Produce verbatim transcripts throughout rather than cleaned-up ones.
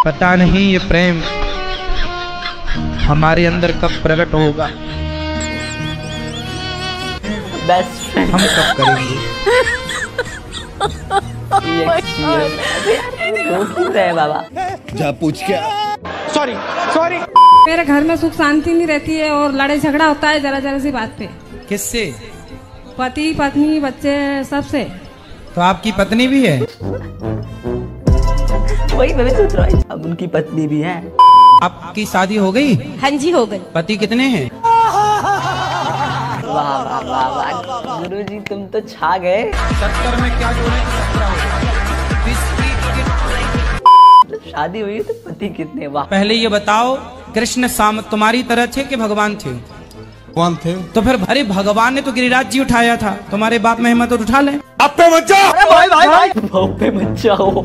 पता नहीं ये प्रेम हमारे अंदर कब प्रकट होगा, बेस्ट फ्रेंड हम कब करेंगे। ये बाबा जा पूछ क्या। Sorry sorry. मेरे घर में सुख शांति नहीं रहती है और लड़ाई झगड़ा होता है जरा जरा सी बात पे। किससे? पति पत्नी बच्चे सबसे। तो आपकी पत्नी भी है? वही मैं भी सोच रहा हूँ, अब उनकी पत्नी भी है। आपकी शादी हो गई? हाँ जी हो गई। पति कितने हैं? वाह वाह वाह वाह गुरुजी तुम तो छा गए। सत्तर में क्या जोड़े सत्रह शादी हुई तो पति कितने? वाह। पहले ये बताओ, कृष्ण साम तुम्हारी तरह थे कि भगवान थे? कौन थे? तो फिर अरे भगवान ने तो गिरिराज जी उठाया था, तुम्हारे बाप में हिम्मत और उठा ले। अब पे मत जाओ। अरे भाई भाई भाई बाप पे मत जाओ।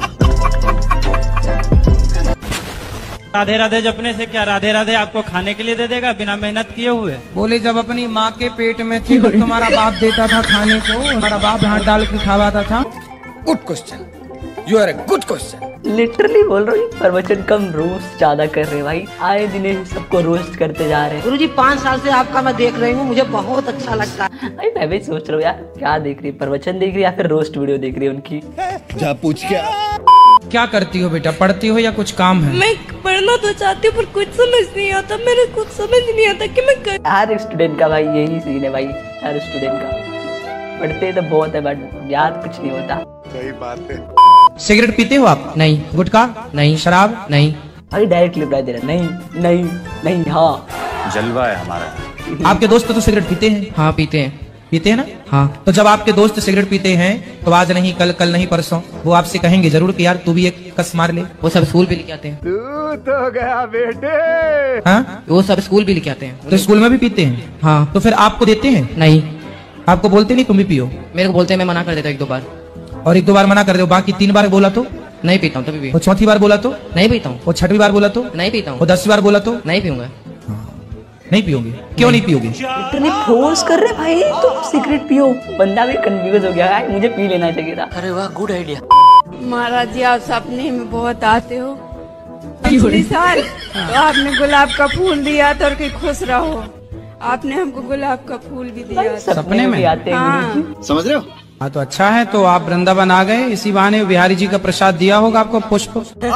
राधे राधे जपने से क्या राधे राधे आपको खाने के लिए दे देगा बिना मेहनत किए हुए? बोले जब अपनी माँ के पेट में थी तो तुम्हारा बाप देता था खाने को, तुम्हारा बाप हाथ डाल के खावाता था। Good question, you are a good question. Literally बोल रहा हूँ, प्रवचन कम रोस्ट ज्यादा कर रहे भाई। आए दिन सबको रोस्ट करते जा रहे हैं। गुरुजी पाँच साल से आपका मैं देख रही हूँ, मुझे बहुत अच्छा लगता है। भाई मैं भी सोच रहा हूँ यार, क्या देख रही है, प्रवचन देख रही है या फिर रोस्ट वीडियो देख रही है उनकी? जा पूछ क्या। क्या करती हो बेटा, पढ़ती हो या कुछ काम है? मैं पढ़ना तो चाहती हूँ पर कुछ समझ नहीं आता, मेरे कुछ समझ नहीं आता कि मैं कर... हर स्टूडेंट का भाई यही सीन है भाई, हर स्टूडेंट का। पढ़ते तो बहुत है बट याद कुछ नहीं होता। सही बात है। सिगरेट पीते हो आप? नहीं। गुटखा? नहीं। शराब? नहीं। भाई डायरेक्ट रिप्लाई दे रहा, नहीं नहीं नहीं। हाँ जलवा है हमारा। आपके दोस्त तो सिगरेट पीते हैं? हाँ पीते हैं। पीते हैं ना? हाँ। तो जब आपके दोस्त सिगरेट पीते हैं तो आज नहीं कल, कल नहीं परसों वो आपसे कहेंगे जरूर कि यार तू भी एक कस मार ले। वो सब स्कूल भी लेके आते हैं। तू तो गया बेटे। हाँ वो सब स्कूल भी लेके आते हैं। तो स्कूल में भी पीते हैं? हाँ। तो फिर आपको देते हैं? नहीं। आपको बोलते नहीं तुम भी पियो? मेरे को बोलते हैं, मैं मना कर देता हूँ एक दो बार। और एक दो बार मना कर दो, बाकी तीन बार बोला तो नहीं पीता हूँ। तभी भी वो चौथी बार बोला तो नहीं पीता हूँ। वो छठवीं बार बोला तो नहीं पीता हूँ। वो दसवीं बार बोला तो नहीं पीऊंगा। नहीं पियोगे? क्यों नहीं पियोगे? इतने फोर्स कर रहे भाई, तो सिगरेट पियो। बंदा भी कंफ्यूज हो गया है, मुझे पी लेना चाहिए था। अरे वाह गुड आइडिया। महाराज जी आप सपने में बहुत आते हो। पिछले साल तो आपने गुलाब का फूल दिया था और कि खुश रहो, आपने हमको गुलाब का फूल भी दिया। सपने में आते हैं। समझ रहे हो? हाँ तो अच्छा है, तो आप वृंदावन आ गए, इसी बहाने बिहारी जी का प्रसाद दिया होगा आपको पुष्प।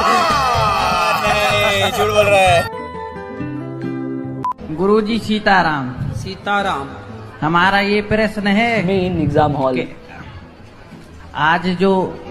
झूठ बोल रहा है। गुरुजी सीताराम। सीताराम। हमारा ये प्रश्न है, मेन एग्जाम हॉल। आज जो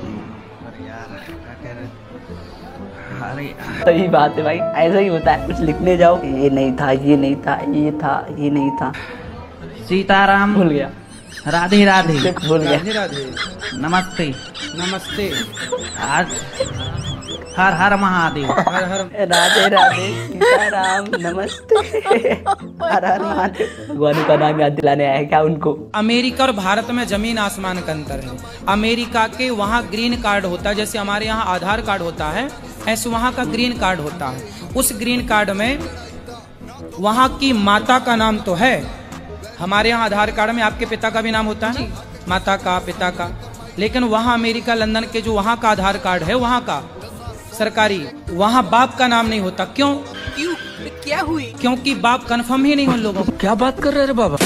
सही बात है भाई, ऐसा ही होता है, कुछ लिखने जाओ ये नहीं था, ये नहीं था, ये था, ये नहीं था। सीताराम भूल गया। राधे राधे भूल गया। राधे राधे। नमस्ते नमस्ते। आज हर हर महादेव। हर हर राधे राधे सीताराम नमस्ते। हर हर महादेव। भगवान का नाम याद दिलाने आया है क्या उनको? अमेरिका और भारत में जमीन आसमान का अंतर है। अमेरिका के वहाँ ग्रीन कार्ड होता है, जैसे हमारे यहाँ आधार कार्ड होता है, ऐसे वहाँ का ग्रीन कार्ड होता है। उस ग्रीन कार्ड में वहाँ की माता का नाम तो है, हमारे यहाँ आधार कार्ड में आपके पिता का भी नाम होता है, माता का, पिता का। लेकिन वहाँ अमेरिका लंदन के जो वहाँ का आधार कार्ड है, वहाँ का सरकारी, वहाँ बाप का नाम नहीं होता। क्यों? क्यों क्या हुई? क्योंकि बाप कन्फर्म ही नहीं उन लोगों को। क्या बात कर रहे हैं बाबा?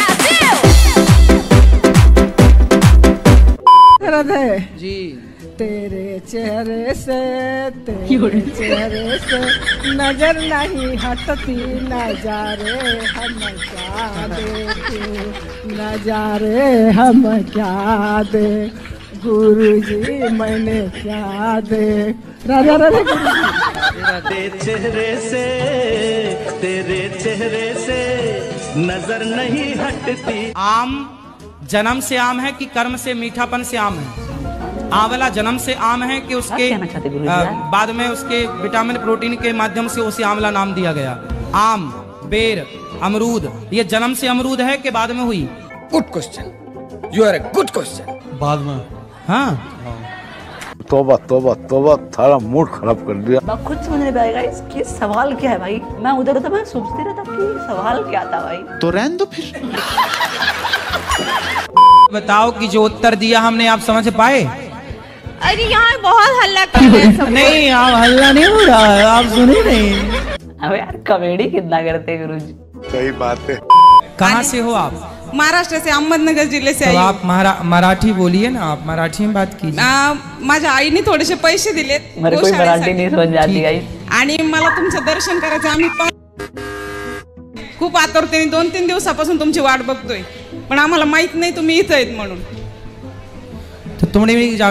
राधे जी। तेरे चेहरे से तेरे चेहरे से नजर नहीं हटती, नजारे हम क्या देखें, नजारे हम क्या दे गुरुजी मैंने क्या दे। राधे राधे तेरे चेहरे से तेरे चेहरे से नजर नहीं हटती। आम जन्म से आम है कि कर्म से मीठापन से आम है? आंवला जन्म से आम है कि उसके आ, बाद में उसके विटामिन प्रोटीन के माध्यम से उसे आंवला नाम दिया गया? आम, बेर, अमरूद, ये जन्म से अमरूद है कि बाद में हुई? Good question, you are a good question. बाद में। हाँ। तोबा तोबा तोबा, थारा मूड खराब कर दिया। मैं खुद समझ नहीं पाएगा इसके सवाल क्या है भाई। मैं उधर था, मैं सोचते रहता कि सवाल क्या था भाई। तो रहने दो फिर। बताओ कि जो उत्तर दिया हमने आप समझ पाए? अरे यहाँ बहुत हल्ला कर रहे हैं सब। नहीं आप हल्ला नहीं हो रहा है, आप सुने नहीं। अबे यार कॉमेडी कितना करते हैं गुरुजी। सही बात है। कहाँ से हो आप? महाराष्ट्र से, अहमदनगर जिल्हे से तो आई हूँ। आप मरा, मराठी बोलिए ना, आप मराठी में बात कीजिए। आ, माझ्या आईने थोडेसे पैसे दिलेत मेरे कोई मराठी नहीं समझ में आती गाइस। आणि मला तुमचं दर्शन करायचं, आम्ही पण खूप आतुरतेने दोन तीन दिवसापासून तुमची वाट बघतोय, पण आम्हाला माहित नाही तुम्ही इथं आहेत म्हणून। तो तुमने भी क्या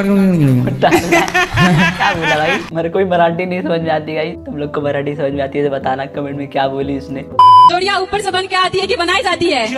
बोला भाई? मेरे कोई मराठी नहीं समझ में आती गाइस। तुम लोग को मराठी समझ में आती है तो बताना कमेंट में क्या बोली इसने। जोड़ियाँ ऊपर से बन के आती है कि बनाई जाती है?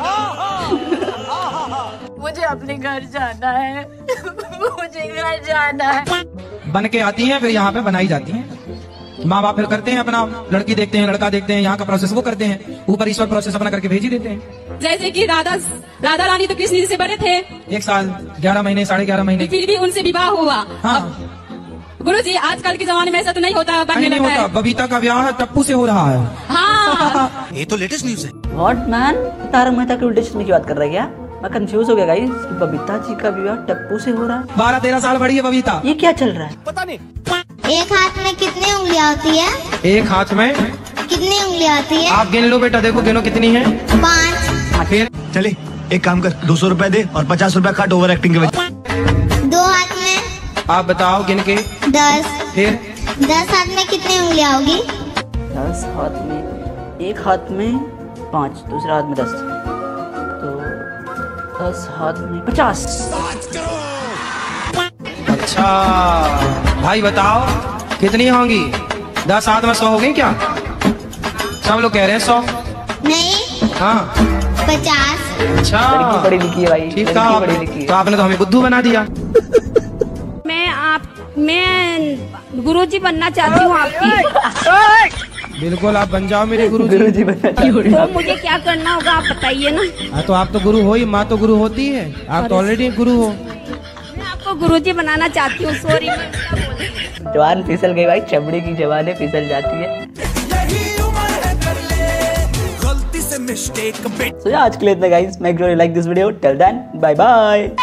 मुझे अपने घर जाना है। मुझे घर जाना है। बन के आती हैं फिर यहाँ पे बनाई जाती हैं। माँ बाप फिर करते हैं अपना, लड़की देखते हैं, लड़का देखते हैं, यहाँ का प्रोसेस वो करते हैं, ऊपर ईश्वर प्रोसेस अपना करके भेज ही देते हैं। जैसे कि राधा राधा रानी तो कृष्ण जी से बड़े थे, एक साल ग्यारह महीने साढ़े ग्यारह महीने फिर भी उनसे विवाह हुआ। हाँ। गुरु जी आजकल के जमाने में ऐसा तो नहीं होता, नहीं, नहीं होता। बबीता का ब्याह टप्पू से हो रहा है। हाँ। ये तो लेटेस्ट न्यूज है। What man? तारक मेहता के उल्टे चश्मे की बात कर रहा है क्या? मैं कंफ्यूज हो गया गाइस। बबीता जी का विवाह टप्पू से हो रहा है। बारह तेरह साल बड़ी है बबीता। ये क्या चल रहा है? पता नहीं। एक हाथ में कितनी उंगलियां होती है? एक हाथ में कितनी उंगलियां होती है? आप गिन लो बेटा, देखो गिनो कितनी है। पाँच। फिर चले एक काम कर, दो सौ रुपए दे और पचास रुपए काट ओवर एक्टिंग के वजह। दो हाथ में। आप बताओ गिन के। दस। फिर दस हाथ में कितनी उंगलियां होगी? दस हाथ में, एक हाथ में पाँच, दूसरा हाथ में दस, तो दस हाथ में पचास। अच्छा भाई बताओ कितनी होंगी? दस हाथ में सौ हो गई क्या? सब लोग कह रहे हैं सौ। नहीं। हाँ पचास। अच्छा लड़की पढ़ी लिखी है भाई। ठीक लड़की कहा पढ़ी आपने। लिखी है। तो आपने तो हमें बुद्धू बना दिया। मैं आप मैं गुरुजी बनना चाहती हूँ आपकी। बिल्कुल आप बन जाओ मेरे गुरु गुरुजी बनना चाहती हूँ। तो मुझे क्या करना होगा आप बताइए ना। हाँ तो आप तो गुरु हो ही, माँ तो गुरु होती है, आप तो ऑलरेडी गुरु हो। मैं आपको गुरुजी बनाना चाहती हूँ। सॉरी जवान फिसल गई भाई, चमड़ी की जवानें फिसल जाती है। So, yeah, आज के लिए इतना guys. Make sure you like this video. Till then bye bye.